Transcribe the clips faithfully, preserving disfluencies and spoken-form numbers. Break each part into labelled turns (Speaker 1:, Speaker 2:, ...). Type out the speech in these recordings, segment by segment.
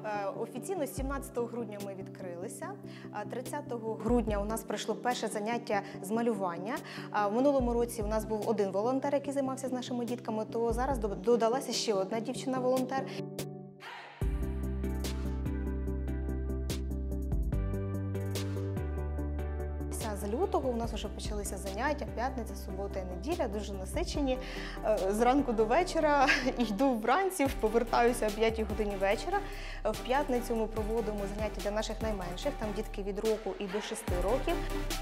Speaker 1: Офіційно сімнадцятого грудня ми відкрилися, тридцятого грудня у нас пройшло перше заняття з малювання. В минулому році у нас був один волонтер, який займався з нашими дітками, то зараз додалася ще одна дівчина-волонтер. З лютого у нас вже почалися заняття, п'ятниця, субота і неділя, дуже насичені. Зранку до вечора, йду вранці, повертаюся о п'ятій годині вечора. В п'ятницю ми проводимо заняття для наших найменших, там дітки від року і до шести років.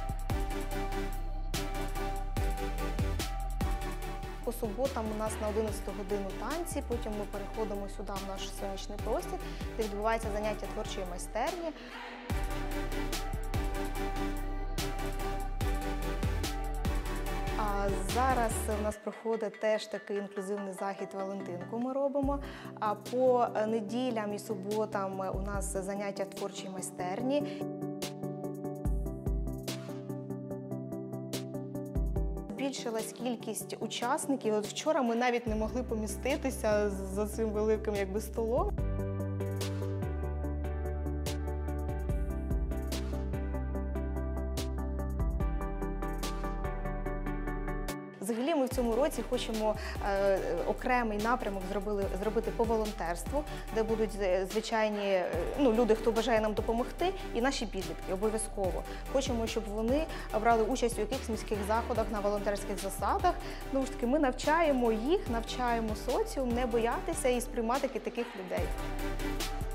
Speaker 1: По суботам у нас на одинадцяту годину танці, потім ми переходимо сюди в наш сонячний простір, де відбувається заняття творчої майстерні. А зараз у нас проходить теж такий інклюзивний захід «Валентинку» ми робимо. А по неділям і суботам у нас заняття творчої майстерні. Збільшилась кількість учасників. От вчора ми навіть не могли поміститися за цим великим якби столом. Взагалі ми в цьому році хочемо е, окремий напрямок зробили, зробити по волонтерству, де будуть звичайні ну, люди, хто бажає нам допомогти, і наші підлітки обов'язково. Хочемо, щоб вони брали участь у якихось міських заходах на волонтерських засадах. Ну, ж таки, ми навчаємо їх, навчаємо соціум не боятися і сприймати таких людей.